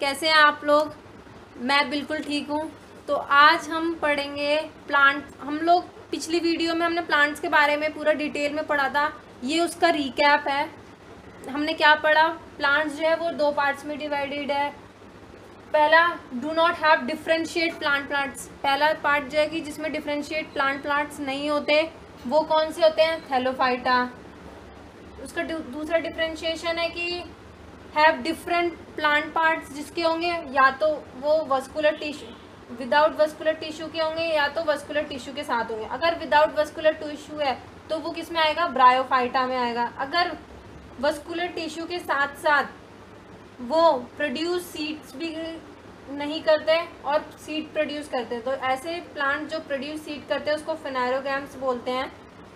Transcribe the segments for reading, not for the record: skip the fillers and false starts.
कैसे हैं आप लोग? मैं बिल्कुल ठीक हूँ। तो आज हम पढ़ेंगे प्लांट। हम लोग पिछली वीडियो में हमने प्लांट्स के बारे में पूरा डिटेल में पढ़ा था, ये उसका रिकैप है। हमने क्या पढ़ा? प्लांट्स जो है वो दो पार्ट्स में डिवाइडेड है। पहला, do not have differentiate plants. पहला पार्ट जो है कि जिसमें डिफ्रेंशिएट प्लांट्स नहीं होते, वो कौन से होते हैं? थैलोफाइटा। उसका दूसरा डिफ्रेंशिएशन है कि हैव डिफरेंट प्लांट पार्ट्स, जिसके होंगे या तो वो vascular tissue without vascular tissue के होंगे या तो वस्कुलर टिश्यू के साथ होंगे। अगर विदाउट वस्कुलर टिश्यू है तो वो किस में आएगा? ब्रायोफाइटा में आएगा। अगर वस्कुलर टिश्यू के साथ साथ वो प्रोड्यूस सीड्स भी नहीं करते और सीड प्रोड्यूस करते हैं, तो ऐसे प्लांट जो प्रोड्यूस सीड करते हैं उसको फेनेरोगैम्स बोलते हैं।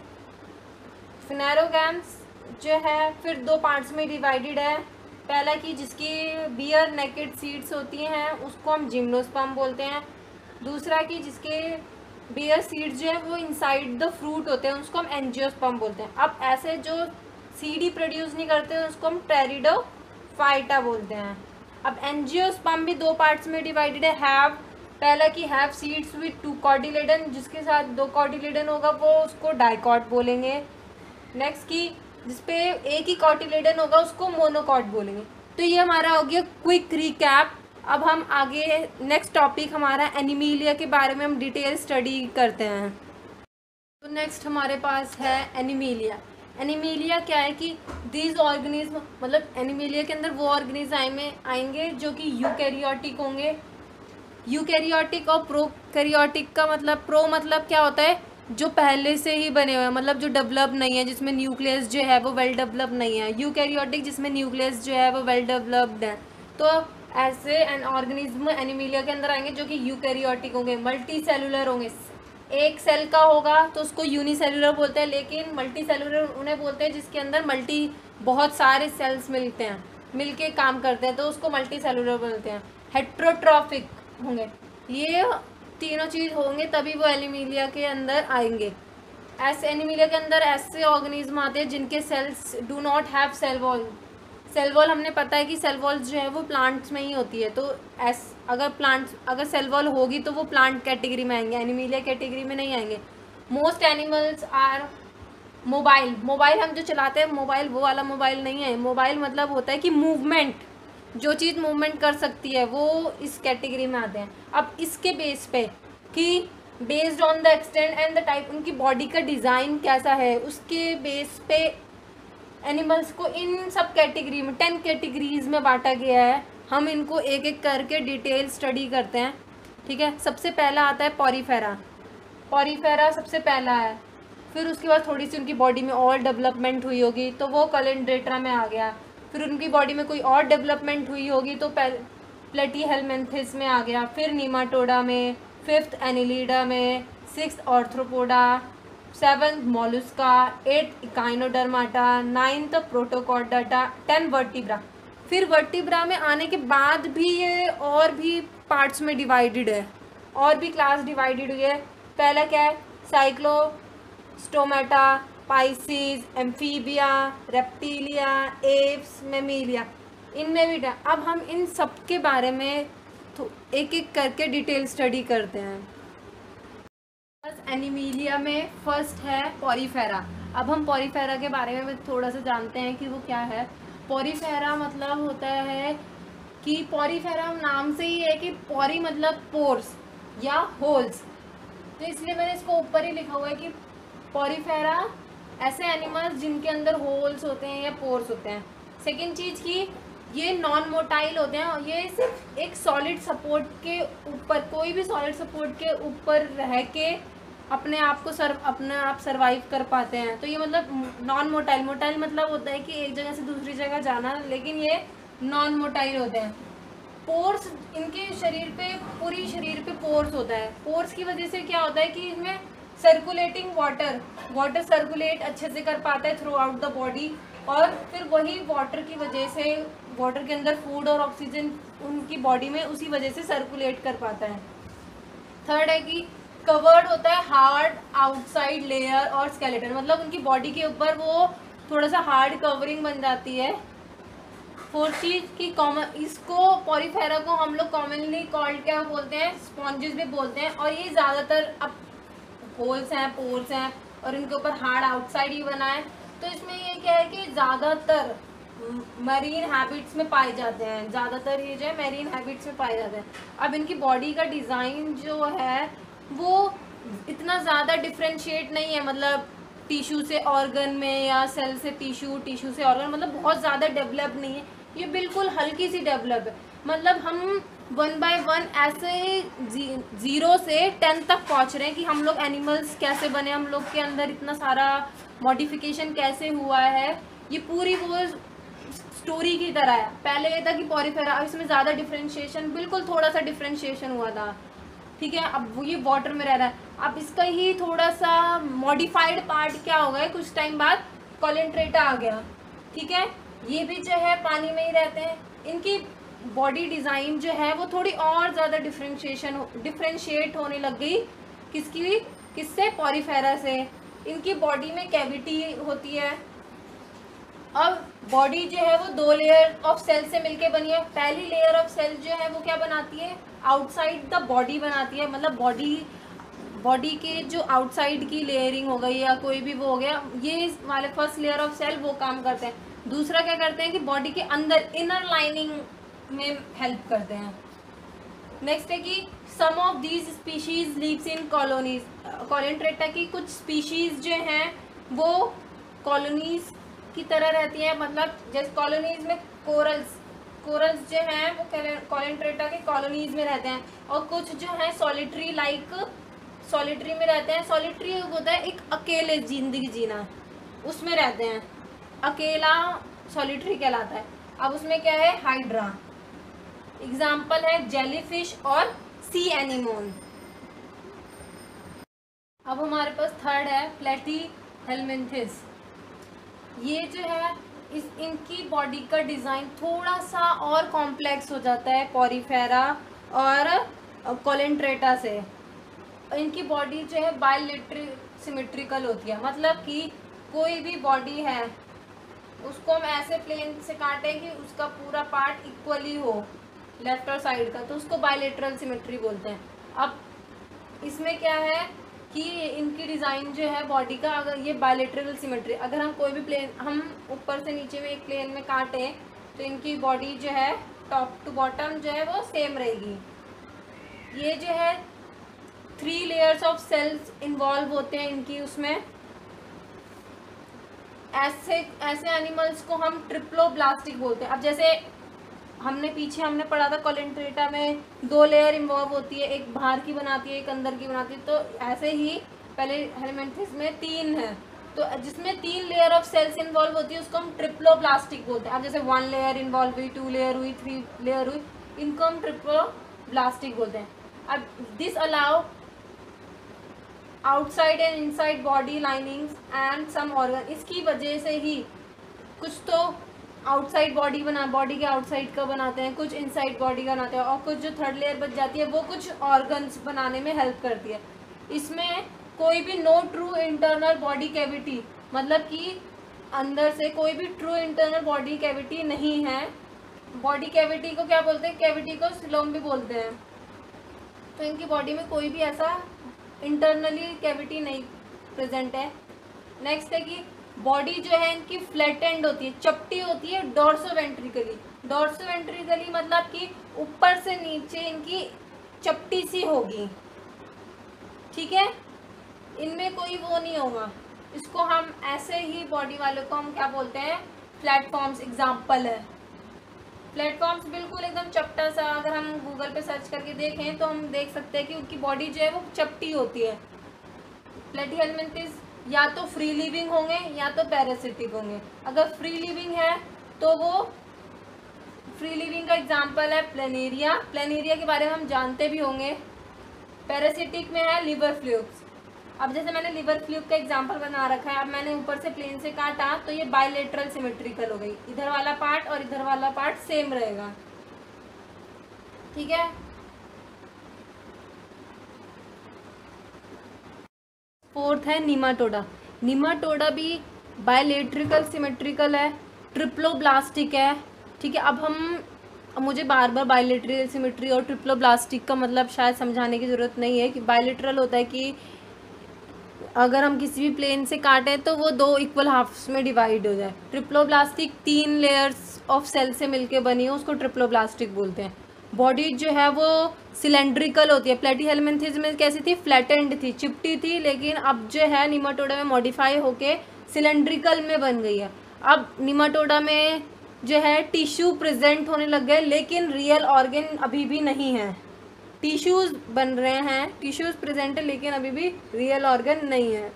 फेनेरोगैम्स जो है फिर दो पार्ट्स में डिवाइडेड है। पहला कि जिसकी बियर नेकेड सीड्स होती हैं उसको हम जिम्नोस्पर्म बोलते हैं। दूसरा कि जिसके बियर सीड्स जो है वो इनसाइड द फ्रूट होते हैं उसको हम एंजियोस्पर्म बोलते हैं। अब ऐसे जो सीड ही प्रोड्यूस नहीं करते हैं उसको हम टेरिडोफाइटा बोलते हैं। अब एंजियोस्पर्म भी दो पार्ट्स में डिवाइडेड है। हैव, पहला कि have seeds with two cotyledon, जिसके साथ दो कॉटिलेडन होगा वो उसको डाइकॉट बोलेंगे। नेक्स्ट की जिसपे एक ही कॉटिलेडन होगा उसको मोनोकॉट बोलेंगे। तो ये हमारा हो गया क्विक रिकैप। अब हम आगे नेक्स्ट टॉपिक हमारा एनिमीलिया के बारे में हम डिटेल स्टडी करते हैं। तो नेक्स्ट हमारे पास है एनिमीलिया। एनिमीलिया क्या है कि दीज ऑर्गेनिज्म, मतलब एनिमीलिया के अंदर वो ऑर्गेनिज्म आएंगे जो कि यूकैरियोटिक होंगे। यूकैरियोटिक और प्रोकैरियोटिक का मतलब, प्रो मतलब क्या होता है? जो पहले से ही बने हुए हैं, मतलब जो डेवलप नहीं है, जिसमें न्यूक्लियस जो है वो वेल डेवलप नहीं है। यूकैरियोटिक जिसमें न्यूक्लियस जो है वो वेल डेवलप्ड है। तो ऐसे एन ऑर्गेनिज्म एनिमीलिया के अंदर आएंगे जो कि यूकैरियोटिक होंगे, मल्टी सेलुलर होंगे। एक सेल का होगा तो उसको यूनिसेलुलर बोलते हैं, लेकिन मल्टी सेलुलर उन्हें बोलते हैं जिसके अंदर बहुत सारे सेल्स मिलते हैं, मिलके काम करते हैं, तो उसको मल्टी सेलुलर बोलते हैं। हेट्रोट्रॉफिक होंगे, ये तीनों चीज़ होंगे तभी वो एनिमीलिया के अंदर आएंगे। ऐसे एनिमीलिया के अंदर ऐसे ऑर्गेनिज्म आते हैं जिनके cells do not have cell wall. Cell wall हमने पता है कि सेल वॉल जो है वो प्लांट्स में ही होती है, तो अगर सेल वॉल होगी तो वो प्लांट कैटेगरी में आएंगे, एनिमीलिया कैटेगरी में नहीं आएंगे। मोस्ट एनिमल्स आर मोबाइल हम जो चलाते हैं मोबाइल, वो वाला मोबाइल नहीं है। मोबाइल मतलब होता है कि मूवमेंट, जो चीज़ मूवमेंट कर सकती है वो इस कैटेगरी में आते हैं। अब इसके बेस पे कि based on the extent and the type, उनकी बॉडी का डिज़ाइन कैसा है, उसके बेस पे एनिमल्स को इन सब कैटेगरी में 10 कैटेगरीज में बांटा गया है। हम इनको एक एक करके डिटेल स्टडी करते हैं, ठीक है। सबसे पहला आता है पॉरीफेरा। पॉरीफेरा सबसे पहला है। फिर उसके बाद थोड़ी सी उनकी बॉडी में और डेवलपमेंट हुई होगी तो वो कैलेंड्रेटा में आ गया। फिर उनकी बॉडी में कोई और डेवलपमेंट हुई होगी तो प्लेटीहेलमिन्थिस में आ गया। फिर नीमाटोडा में, 5th एनिलिडा में, 6th Arthropoda, 7th Mollusca, 8th Echinodermata, 9th Protochordata, 10 vertebra. फिर वर्टिब्रा में आने के बाद भी ये और भी पार्ट्स में डिवाइडेड है, और भी क्लास डिवाइडेड हुई है। पहला क्या है? Cyclostomata, Pisces, Amphibia, Reptilia, Aves, Mammalia, इनमें भी। अब हम इन सब के बारे में तो एक एक करके डिटेल स्टडी करते हैं। बस एनिमीलिया में फर्स्ट है पॉरीफेरा। अब हम पॉरीफेरा के बारे में थोड़ा सा जानते हैं कि वो क्या है। पॉरीफेरा मतलब होता है कि पॉरीफेरा नाम से ही है कि पॉरी मतलब पोर्स या होल्स, तो इसलिए मैंने इसको ऊपर ही लिखा हुआ है कि पॉरीफेरा ऐसे एनिमल्स जिनके अंदर होल्स होते हैं या पोर्स होते हैं। सेकेंड चीज़ की ये नॉन मोटाइल होते हैं, ये सिर्फ एक सॉलिड सपोर्ट के ऊपर, कोई भी सॉलिड सपोर्ट के ऊपर रह के अपने आप सर्वाइव कर पाते हैं। तो ये मतलब नॉन मोटाइल, मोटाइल मतलब होता है कि एक जगह से दूसरी जगह जाना, लेकिन ये नॉन मोटाइल होते हैं। पोर्स, इनके शरीर पे, पूरी शरीर पे पोर्स होता है। पोर्स की वजह से क्या होता है कि इनमें सर्कुलेटिंग वाटर सर्कुलेट अच्छे से कर पाता है थ्रू आउट द बॉडी, और फिर वही वाटर की वजह से, वाटर के अंदर फूड और ऑक्सीजन उनकी बॉडी में उसी वजह से सर्कुलेट कर पाता है। थर्ड है कि कवर्ड होता है हार्ड आउटसाइड लेयर और स्केलेटन, मतलब उनकी बॉडी के ऊपर वो थोड़ा सा हार्ड कवरिंग बन जाती है फोर्थ चीज की कॉमन, इसको पॉरीफेरा को हम लोग कॉमनली कॉल्ड क्या बोलते हैं, स्पॉन्जेस भी बोलते हैं। और ये ज़्यादातर अब होल्स हैं, पोर्स हैं और इनके ऊपर हार्ड आउटसाइड ही बना है। तो इसमें ये क्या है कि ज़्यादातर मरीन हैबिट्स में पाए जाते हैं, ज़्यादातर ये जो है मरीन हैबिट्स में पाए जाते हैं। अब इनकी बॉडी का डिज़ाइन जो है वो इतना ज़्यादा डिफ्रेंशिएट नहीं है, मतलब टिश्यू से ऑर्गन में या सेल से टिश्यू, टिश्यू से ऑर्गन, मतलब बहुत ज़्यादा डेवलप नहीं है, ये बिल्कुल हल्की सी डेवलप है। मतलब हम 1 बाय 1 ऐसे 0 से 10 तक पहुंच रहे हैं कि हम लोग एनिमल्स कैसे बने, हम लोग के अंदर इतना सारा मॉडिफिकेशन कैसे हुआ है, ये पूरी वो स्टोरी की तरह है। पहले ये था कि पॉरीफेरा, इसमें ज़्यादा डिफ्रेंशिएशन, बिल्कुल थोड़ा सा डिफ्रेंशिएशन हुआ था, ठीक है। अब वो ये वाटर में रह रहा है। अब इसका ही थोड़ा सा मॉडिफाइड पार्ट क्या हो गया, कुछ टाइम बाद कोलेंट्रेटा आ गया, ठीक है। ये भी जो है पानी में ही रहते हैं। इनकी बॉडी डिज़ाइन जो है वो थोड़ी और ज़्यादा डिफ्रेंशिएट होने लग गई, किससे, पॉरीफेरा से। इनकी बॉडी में कैविटी होती है। अब बॉडी जो है वो 2 लेयर ऑफ सेल से मिलके बनी है। पहली लेयर ऑफ सेल जो है वो क्या बनाती है, आउटसाइड द बॉडी बनाती है, मतलब बॉडी के जो आउटसाइड की लेयरिंग हो गई या कोई भी वो हो गया, ये वाले फर्स्ट लेयर ऑफ सेल वो काम करते हैं। दूसरा क्या करते हैं कि बॉडी के अंदर इनर लाइनिंग में हेल्प करते हैं। नेक्स्ट है कि some of these species lives in colonies. Coelenterata की कुछ स्पीशीज जो हैं वो कॉलोनीज की तरह रहती है, मतलब जैसे कॉलोनीज में कोरल्स जो हैं वो कोलेंट्रेटा के कॉलोनीज में रहते हैं। और कुछ जो है सॉलिटरी में रहते हैं। सॉलिटरी होता है एक अकेले जिंदगी जीना, उसमें रहते हैं, अकेला सॉलिटरी कहलाता है। अब उसमें क्या है, हाइड्रा, एग्जाम्पल है जेलीफिश और सी एनीमोन। अब हमारे पास थर्ड है प्लेटीहेलमिन्थेस। ये जो है इनकी बॉडी का डिज़ाइन थोड़ा सा और कॉम्प्लेक्स हो जाता है पॉरीफेरा और कोलेंट्रेटा से। इनकी बॉडी जो है बायलेटरल सिमेट्रिकल होती है, मतलब कि कोई भी बॉडी है उसको हम ऐसे प्लेन से काटें कि उसका पूरा पार्ट इक्वली हो लेफ्ट और साइड का, तो उसको बायलेटरल सिमेट्री बोलते हैं। अब इसमें क्या है कि इनकी डिज़ाइन जो है बॉडी का, अगर ये बायलेटरल सिमेट्री, अगर हम कोई भी प्लेन, हम ऊपर से नीचे में एक प्लेन में काटें तो इनकी बॉडी जो है टॉप टू बॉटम जो है वो सेम रहेगी। ये जो है 3 लेयर्स ऑफ सेल्स इन्वॉल्व होते हैं इनकी, उसमें ऐसे एनिमल्स को हम ट्रिप्लोब्लास्टिक बोलते हैं। अब जैसे हमने पढ़ा था कोलेंट्रेटा में 2 लेयर इन्वॉल्व होती है, एक बाहर की बनाती है, एक अंदर की बनाती है, तो ऐसे ही पहले हेलमिन्थेस में 3 है, तो जिसमें 3 लेयर ऑफ सेल्स इन्वॉल्व होती है उसको हम ट्रिप्लोब्लास्टिक बोलते हैं। अब जैसे 1 लेयर इन्वॉल्व हुई, 2 लेयर हुई, 3 लेयर हुई, इनको हम ट्रिप्लोब्लास्टिक बोलते हैं। अब this allow outside and inside body linings and some organ. इसकी वजह से ही कुछ तो आउटसाइड बॉडी के आउटसाइड का बनाते हैं, कुछ इनसाइड बॉडी का बनाते हैं, और कुछ जो थर्ड लेयर बच जाती है वो कुछ ऑर्गन्स बनाने में हेल्प करती है। इसमें कोई भी no true internal body cavity, मतलब कि अंदर से कोई भी ट्रू इंटरनल बॉडी कैविटी नहीं है। बॉडी कैविटी को क्या बोलते हैं, कैविटी को सिलोम भी बोलते हैं। तो इनकी बॉडी में कोई भी ऐसा इंटरनली कैविटी नहीं प्रेजेंट है। नेक्स्ट है कि बॉडी जो है इनकी फ्लैटेंड होती है, चपटी होती है डॉर्सोवेंट्रिकली। डॉर्सोवेंट्रिकली मतलब कि ऊपर से नीचे इनकी चपटी सी होगी, ठीक है, इनमें कोई वो नहीं होगा। इसको हम ऐसे ही बॉडी वालों को हम क्या बोलते हैं, प्लेटफॉर्म्स एग्जाम्पल है। प्लेटफॉर्म्स बिल्कुल एकदम चपटा सा, अगर हम गूगल पे सर्च करके देखें तो हम देख सकते हैं कि उनकी बॉडी जो है वो चपटी होती है। प्लेटीहेलमिन्थेस या तो फ्री लिविंग होंगे या तो पैरासिटिक होंगे। अगर फ्री लिविंग है तो वो फ्री लिविंग का एग्जांपल है प्लेनेरिया। प्लेनेरिया के बारे में हम जानते भी होंगे। पैरासिटिक में है लिवर फ्लूक्स। अब जैसे मैंने लिवर फ्लूक का एग्जांपल बना रखा है, अब मैंने ऊपर से प्लेन से काटा तो ये बायलेटरल सिमेट्रिकल हो गई, इधर वाला पार्ट और इधर वाला पार्ट सेम रहेगा, ठीक है। फोर्थ है नीमाटोडा। नीमाटोडा भी बायलेटरिकल सिमेट्रिकल है, ट्रिप्लोब्लास्टिक है, ठीक है, अब मुझे बार बार बायलेटरल सिमेट्री और ट्रिप्लोब्लास्टिक का मतलब शायद समझाने की ज़रूरत नहीं है कि बायलेटरल होता है कि अगर हम किसी भी प्लेन से काटें तो वो 2 इक्वल हाफ्स में डिवाइड हो जाए। ट्रिप्लोब्लास्टिक 3 लेयर्स ऑफ सेल से मिलके बनी हो, उसको ट्रिप्लोब्लास्टिक बोलते हैं। बॉडी जो है वो सिलेंड्रिकल होती है। प्लेटीहेल्मिन्थेस में कैसी थी, फ्लैटेंड थी, चिपटी थी, लेकिन अब जो है निमाटोडा में मॉडिफाई होके सिलेंड्रिकल में बन गई है। अब निमाटोडा में जो है टिश्यू प्रेजेंट होने लग गए, लेकिन रियल ऑर्गन अभी भी नहीं है। टिश्यूज बन रहे हैं, टिश्यूज प्रेजेंट है, लेकिन अभी भी रियल ऑर्गन नहीं है।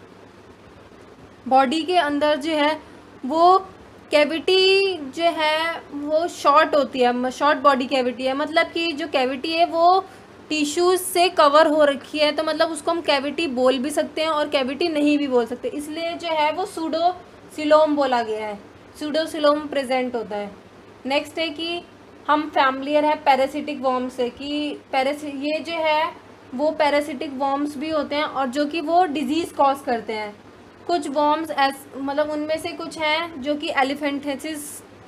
बॉडी के अंदर जो है वो कैविटी जो है वो शॉर्ट होती है, शॉर्ट बॉडी कैविटी है, मतलब कि जो कैविटी है वो टिश्यूज से कवर हो रखी है, तो मतलब उसको हम कैविटी बोल भी सकते हैं और कैविटी नहीं भी बोल सकते, इसलिए जो है वो सूडोसिलोम बोला गया है। सूडोसिलोम प्रेजेंट होता है। नेक्स्ट है कि हम फैमिलियर है पैरासिटिक वर्म से, कि ये जो है वो पैरासिटिक वर्म्स भी होते हैं और जो कि वो डिजीज़ कॉज करते हैं। कुछ वर्म्स मतलब उनमें से कुछ हैं जो कि एलिफेंथेसिस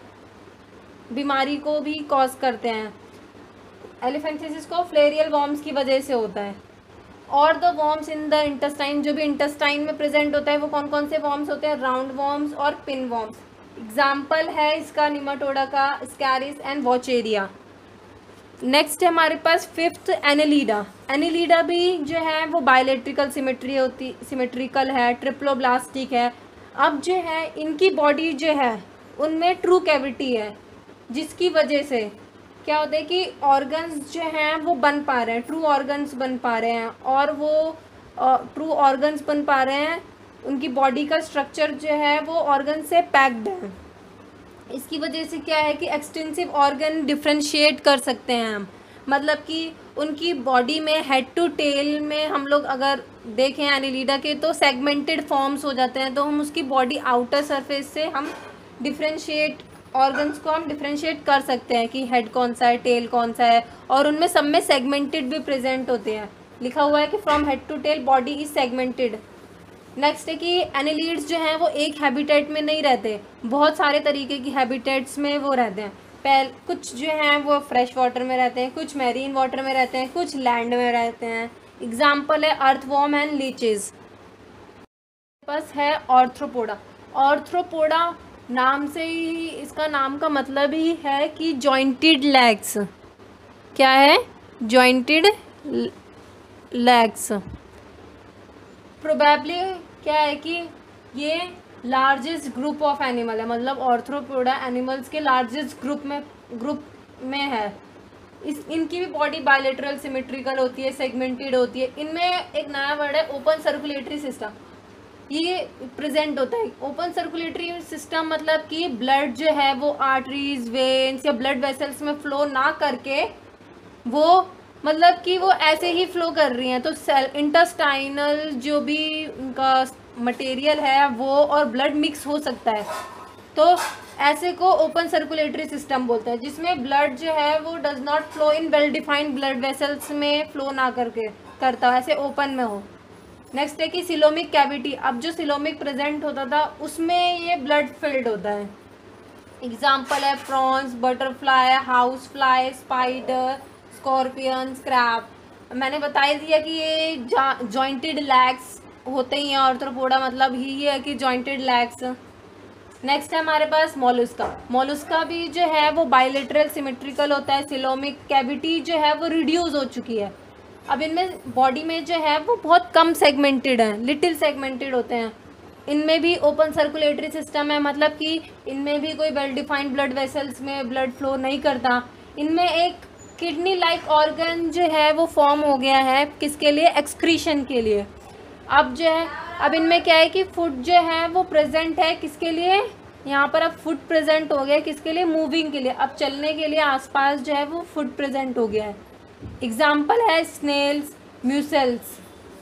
बीमारी को भी कॉज करते हैं। एलिफेंथेसिस को फ्लेरियल वर्म्स की वजह से होता है। और the worms in the intestine, जो भी इंटेस्टाइन में प्रेजेंट होता है वो कौन कौन से वर्म्स होते हैं, राउंड वर्म्स और पिन वर्म्स। एग्जाम्पल है इसका निमाटोडा का स्कैरिस एंड वॉचेरिया। नेक्स्ट है हमारे पास 5th एनेलिडा। एनेलिडा भी जो है वो बायलेट्रिकल सिमेट्रिकल है, ट्रिप्लोब्लास्टिक है। अब जो है इनकी बॉडी जो है उनमें ट्रू कैविटी है, जिसकी वजह से क्या होता है कि ऑर्गन्स जो हैं वो बन पा रहे हैं, ट्रू ऑर्गन्स बन पा रहे हैं, और वो ट्रू ऑर्गन्स बन पा रहे हैं। उनकी बॉडी का स्ट्रक्चर जो है वो ऑर्गन से पैक्ड है। इसकी वजह से क्या है कि एक्सटेंसिव ऑर्गन डिफ्रेंशिएट कर सकते हैं हम, मतलब कि उनकी बॉडी में हेड टू टेल में हम लोग अगर देखें एनेलिडा के तो सेगमेंटेड फॉर्म्स हो जाते हैं, तो हम उसकी बॉडी आउटर सरफेस से हम डिफ्रेंशिएट ऑर्गन्स को हम डिफ्रेंशिएट कर सकते हैं कि हेड कौन सा है, टेल कौन सा है, और उनमें सब में सेगमेंटेड भी प्रेजेंट होते हैं। लिखा हुआ है कि from head to tail body is segmented. Next है कि एनेलिड्स जो हैं वो एक हैबिटेट में नहीं रहते, बहुत सारे तरीके की हैबिटेट्स में वो रहते हैं। कुछ जो हैं वो फ्रेश वाटर में रहते हैं, कुछ मैरीन वाटर में रहते हैं, कुछ लैंड में रहते हैं। एग्जाम्पल है अर्थवॉर्म एंड लीचेस। बस है ऑर्थ्रोपोडा। ऑर्थ्रोपोडा नाम से ही, इसका नाम का मतलब ही है कि जॉइंटेड लेग्स। क्या है, जॉइंटेड लेग्स। प्रोबेबली क्या है कि ये लार्जेस्ट ग्रुप ऑफ एनिमल है, मतलब ऑर्थ्रोपोडा एनिमल्स के लार्जेस्ट ग्रुप में है। इनकी भी बॉडी बायलेटरल सिमेट्रिकल होती है, सेगमेंटेड होती है। इनमें एक नया वर्ड है ओपन सर्कुलेटरी सिस्टम, ये प्रेजेंट होता है। ओपन सर्कुलेटरी सिस्टम मतलब कि ब्लड जो है वो आर्टरीज, वेन्स या ब्लड वेसल्स में फ्लो ना करके वो मतलब कि वो ऐसे ही फ्लो कर रही हैं, तो इंटेस्टाइनल जो भी उनका मटेरियल है वो और ब्लड मिक्स हो सकता है, तो ऐसे को ओपन सर्कुलेटरी सिस्टम बोलते हैं, जिसमें ब्लड जो है वो does not flow in well defined blood vessels में फ्लो ना करके करता, ऐसे ओपन में हो। नेक्स्ट है कि सिलोमिक कैविटी। अब जो सिलोमिक प्रेजेंट होता था उसमें ये ब्लड फिल्ड होता है। एग्जाम्पल है prawns, butterfly, house fly, spider, scorpion, crab. मैंने बता दिया कि ये जॉइंटेड लेग्स होते ही हैं ऑर्थ्रोपोडा, मतलब ही है कि जॉइंटेड लेग्स। नेक्स्ट है हमारे पास मोलस्का। मोलस्का भी जो है वो बायलेटरल सिमेट्रिकल होता है। सिलोमिक कैविटी जो है वो रिड्यूस हो चुकी है। अब इनमें बॉडी में जो है वो बहुत कम सेगमेंटेड है, लिटिल सेगमेंटेड होते हैं। इनमें भी ओपन सर्कुलेटरी सिस्टम है, मतलब कि इनमें भी कोई वेल डिफाइंड ब्लड वेसल्स में ब्लड फ्लो नहीं करता। इनमें एक किडनी लाइक ऑर्गन जो है वो फॉर्म हो गया है, किसके लिए, एक्सक्रीशन के लिए। अब जो है अब इनमें क्या है कि फुट जो है वो प्रेजेंट है, किसके लिए, यहाँ पर अब फुट प्रेजेंट हो गया, किसके लिए, मूविंग के लिए। अब चलने के लिए आसपास जो है वो फुट प्रेजेंट हो गया है। एग्जाम्पल है स्नेल्स, म्यूसेल्स।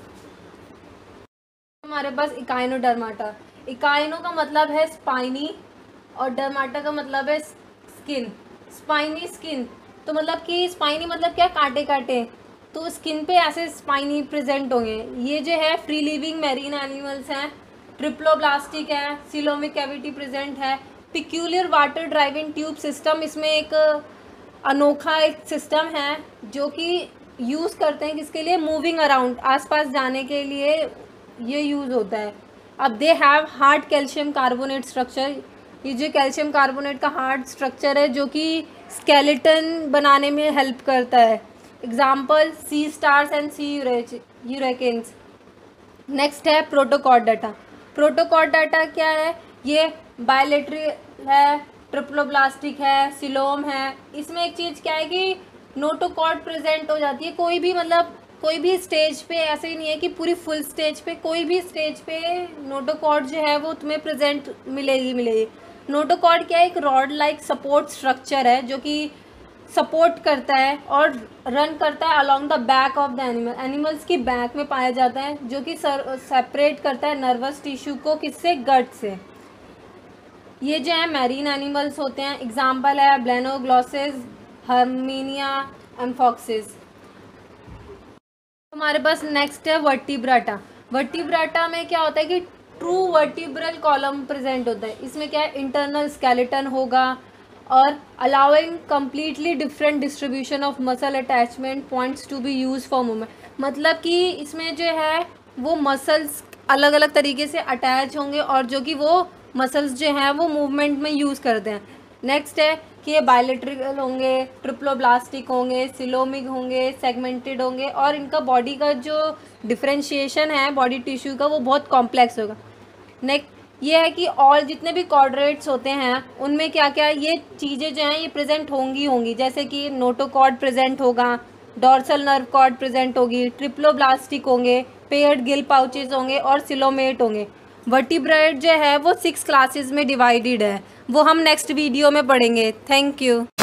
हमारे पास इकाइनोडर्माटा। इकाइनो का मतलब है स्पाइनी और डर्माटा का मतलब है स्किन। स्पाइनी स्किन, तो मतलब कि स्पाइनी मतलब क्या, कांटे कांटे, तो स्किन पे ऐसे स्पाइनी प्रेजेंट होंगे। ये जो है फ्री लिविंग मैरीन एनिमल्स हैं। ट्रिप्लोब्लास्टिक है, सिलोमिक कैविटी प्रेजेंट है, peculiar water driving tube system, इसमें एक अनोखा एक सिस्टम है जो कि यूज़ करते हैं किसके लिए, मूविंग अराउंड, आसपास जाने के लिए ये यूज़ होता है। अब they have hard calcium carbonate structure, ये जो कैल्शियम कार्बोनेट का हार्ड स्ट्रक्चर है जो कि स्केलेटन बनाने में हेल्प करता है। Example sea stars and sea urchins. Next है प्रोटोकॉर्डाटा। प्रोटोकॉर्डाटा क्या है, ये बायलेटरल है, ट्रिप्लोब्लास्टिक है, सिलोम है। इसमें एक चीज़ क्या है कि नोटोकॉर्ड प्रेजेंट हो जाती है, कोई भी मतलब कोई भी स्टेज पे, ऐसे ही नहीं है कि पूरी फुल स्टेज पे, कोई भी स्टेज पे नोटोकॉर्ड जो है वो तुम्हें प्रेजेंट मिलेगी। नोटोकॉर्ड क्या है, एक रॉड लाइक सपोर्ट स्ट्रक्चर है जो कि सपोर्ट करता है और रन करता है along the back of the animal, animals की बैक में पाया जाता है, जो कि सेपरेट करता है नर्वस टिश्यू को किससे, गट से। ये जो है मैरीन एनिमल्स होते हैं, एग्जाम्पल है ब्लेनोग्लॉसिस, हर्मीनिया, एम्फॉक्सिस। हमारे पास नेक्स्ट है वर्टिब्राटा। वर्टिब्राटा में क्या होता है कि ट्रू वर्टिब्रल कॉलम प्रेजेंट होता है। इसमें क्या है, इंटरनल स्केलेटन होगा और allowing completely different distribution of muscle attachment points to be use for movement. मतलब कि इसमें जो है वो मसल्स अलग अलग तरीके से अटैच होंगे और जो कि वो मसल्स जो हैं वो मूवमेंट में यूज़ करते हैं। नेक्स्ट है कि ये बायलेटरल होंगे, ट्रिप्लोब्लास्टिक होंगे, सिलोमिक होंगे, सेगमेंटेड होंगे और इनका बॉडी का जो डिफरेंशिएशन है बॉडी टिश्यू का वो बहुत कॉम्प्लेक्स होगा। नेक्स्ट ये है कि और जितने भी कॉर्डेट्स होते हैं उनमें क्या क्या ये चीज़ें जो हैं ये प्रेजेंट होंगी, जैसे कि नोटोकॉर्ड प्रेजेंट होगा, डॉर्सल नर्व कॉर्ड प्रेजेंट होगी, ट्रिप्लोब्लास्टिक होंगे, पेयर्ड गिल पाउचेस होंगे और सिलोमेट होंगे। वर्टिब्रेट जो है वो 6 क्लासेस में डिवाइडेड है, वो हम नेक्स्ट वीडियो में पढ़ेंगे। Thank you.